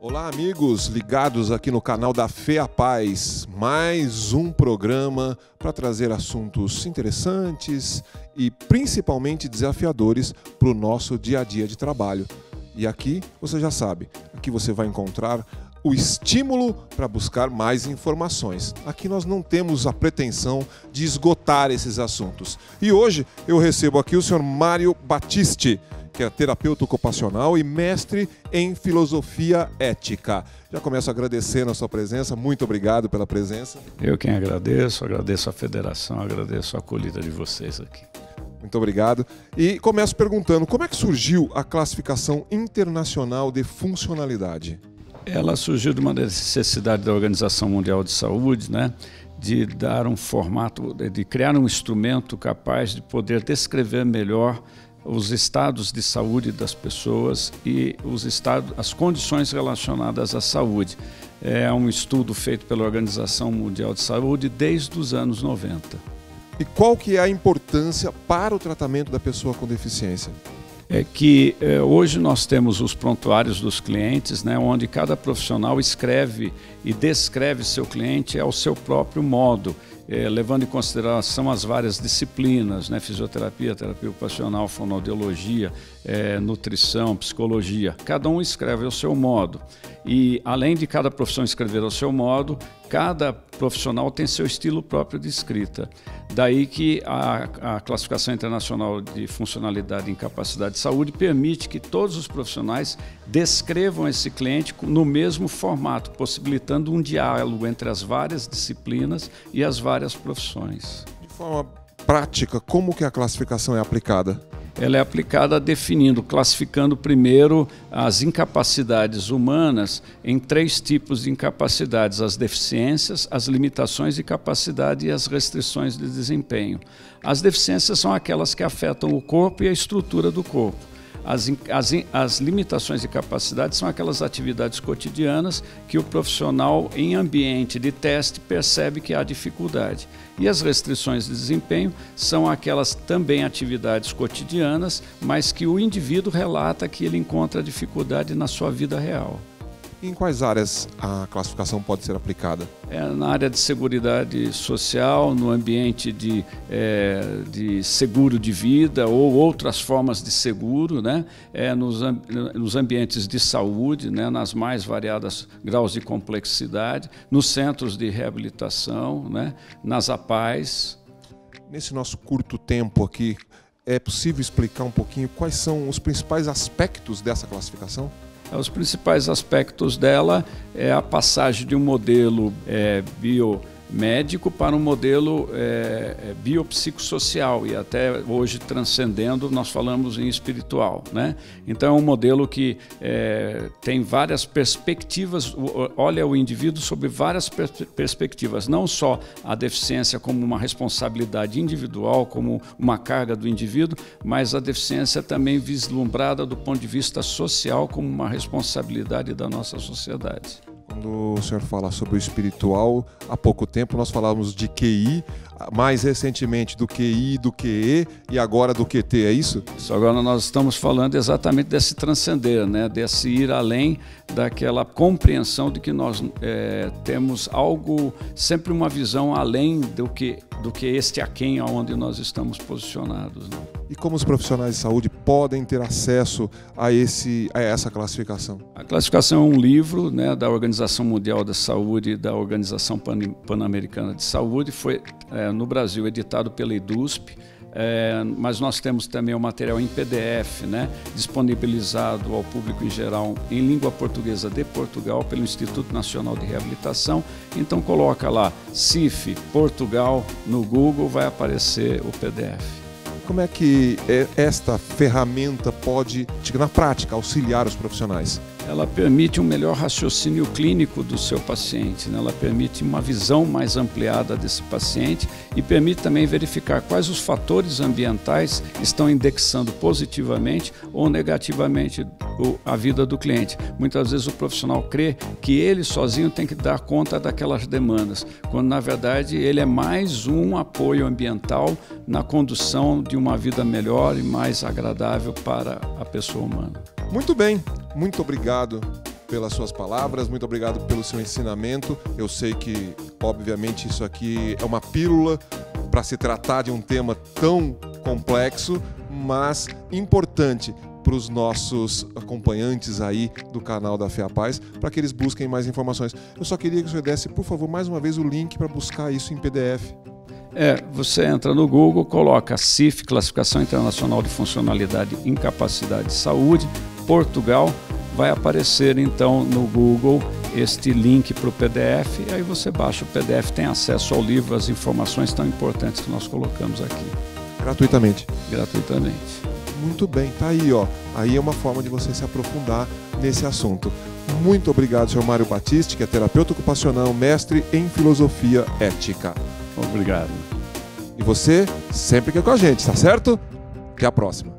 Olá, amigos ligados aqui no canal da Fé à Paz. Mais um programa para trazer assuntos interessantes e principalmente desafiadores para o nosso dia a dia de trabalho. E aqui, você já sabe, aqui você vai encontrar o estímulo para buscar mais informações. Aqui nós não temos a pretensão de esgotar esses assuntos. E hoje eu recebo aqui o senhor Mário Battisti, que é terapeuta ocupacional e mestre em filosofia ética. Já começo agradecendo a sua presença, muito obrigado pela presença. Eu quem agradeço a federação, agradeço a acolhida de vocês aqui. Muito obrigado. E começo perguntando, como é que surgiu a classificação internacional de funcionalidade? Ela surgiu de uma necessidade da Organização Mundial de Saúde, né? De dar um formato, de criar um instrumento capaz de poder descrever melhor os estados de saúde das pessoas e as condições relacionadas à saúde. É um estudo feito pela Organização Mundial de Saúde desde os anos 90. E qual que é a importância para o tratamento da pessoa com deficiência? É que hoje nós temos os prontuários dos clientes, né, onde cada profissional escreve e descreve seu cliente ao seu próprio modo, levando em consideração as várias disciplinas, né, fisioterapia, terapia ocupacional, fonoaudiologia, nutrição, psicologia. Cada um escreve ao seu modo. E além de cada profissão escrever ao seu modo, cada profissional tem seu estilo próprio de escrita. Daí que a Classificação Internacional de Funcionalidade e Incapacidade de Saúde permite que todos os profissionais descrevam esse cliente no mesmo formato, possibilitando um diálogo entre as várias disciplinas e as várias profissões. De forma prática, como que a classificação é aplicada? Ela é aplicada classificando primeiro as incapacidades humanas em 3 tipos de incapacidades: as deficiências, as limitações de capacidade e as restrições de desempenho. As deficiências são aquelas que afetam o corpo e a estrutura do corpo. As limitações de capacidade são aquelas atividades cotidianas que o profissional em ambiente de teste percebe que há dificuldade. E as restrições de desempenho são aquelas também atividades cotidianas, mas que o indivíduo relata que ele encontra dificuldade na sua vida real. Em quais áreas a classificação pode ser aplicada? Na área de seguridade social, no ambiente de seguro de vida ou outras formas de seguro, né? Nos ambientes de saúde, né? Nas mais variadas graus de complexidade, nos centros de reabilitação, né? Nas APAES. Nesse nosso curto tempo aqui, é possível explicar um pouquinho quais são os principais aspectos dessa classificação? Os principais aspectos dela é a passagem de um modelo biomédico para um modelo biopsicossocial e até hoje transcendendo, nós falamos em espiritual, né? Então é um modelo que tem várias perspectivas, olha o indivíduo sob várias perspectivas, não só a deficiência como uma responsabilidade individual, como uma carga do indivíduo, mas a deficiência também vislumbrada do ponto de vista social como uma responsabilidade da nossa sociedade. Quando o senhor fala sobre o espiritual, há pouco tempo nós falávamos de QI, mais recentemente do QI, do QE e agora do QT, é isso? Isso, agora nós estamos falando exatamente desse transcender, né? Desse ir além daquela compreensão de que nós temos algo, sempre uma visão além do que este aquém aonde nós estamos posicionados, né? E como os profissionais de saúde podem ter acesso a essa classificação? A classificação é um livro, né, da Organização Mundial da Saúde e da Organização Pan-Americana de Saúde, foi no Brasil editado pela EDUSP, mas nós temos também o material em PDF, né, disponibilizado ao público em geral em língua portuguesa de Portugal pelo Instituto Nacional de Reabilitação. Então coloca lá CIF Portugal no Google, vai aparecer o PDF. Como é que esta ferramenta pode, na prática, auxiliar os profissionais? Ela permite um melhor raciocínio clínico do seu paciente, né? Ela permite uma visão mais ampliada desse paciente e permite também verificar quais os fatores ambientais estão indexando positivamente ou negativamente a vida do cliente. Muitas vezes o profissional crê que ele sozinho tem que dar conta daquelas demandas, quando na verdade ele é mais um apoio ambiental na condução de uma vida melhor e mais agradável para a pessoa humana. Muito bem, muito obrigado pelas suas palavras, muito obrigado pelo seu ensinamento. Eu sei que, obviamente, isso aqui é uma pílula para se tratar de um tema tão complexo, mas importante para os nossos acompanhantes aí do canal da Fé à Paz, para que eles busquem mais informações. Eu só queria que você desse, por favor, mais uma vez o link para buscar isso em PDF. Você entra no Google, coloca CIF, Classificação Internacional de Funcionalidade e Incapacidade de Saúde, Portugal, vai aparecer então no Google este link para o PDF, e aí você baixa o PDF, tem acesso ao livro, as informações tão importantes que nós colocamos aqui. Gratuitamente. Gratuitamente. Muito bem, tá aí, ó. Aí é uma forma de você se aprofundar nesse assunto. Muito obrigado, Sr. Mário Battisti, que é terapeuta ocupacional, mestre em filosofia ética. Obrigado. E você sempre que é com a gente, tá certo? Até a próxima.